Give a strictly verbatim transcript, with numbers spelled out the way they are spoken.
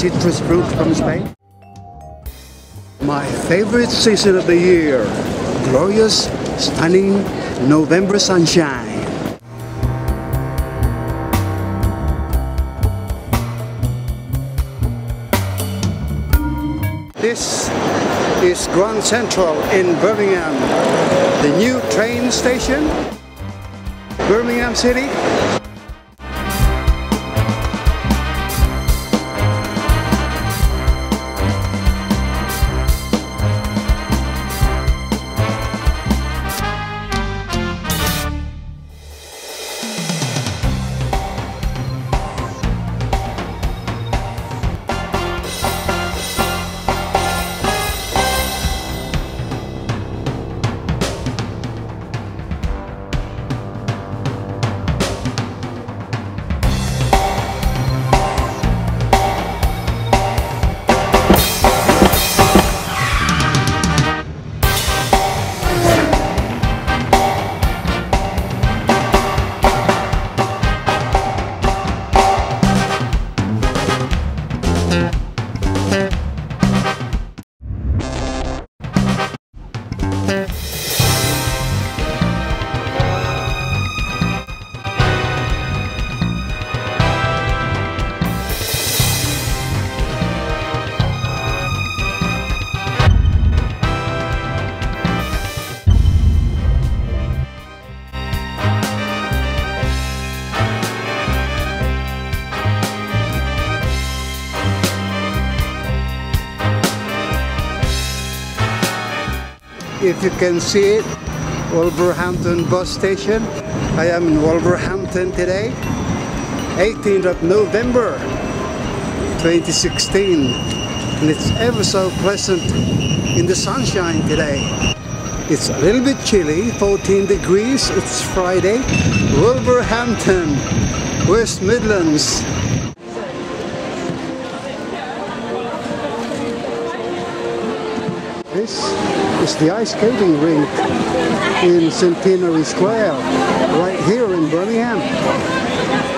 citrus fruit from Spain. My favorite season of the year, glorious, stunning November sunshine. This is Grand Central in Birmingham, the new train station, Birmingham City. If you can see it, Wolverhampton bus station. I am in Wolverhampton today, eighteenth of November twenty sixteen, and it's ever so pleasant in the sunshine today. It's a little bit chilly, fourteen degrees, it's Friday. Wolverhampton, West Midlands. This is the ice skating rink in Centenary Square, right here in Birmingham.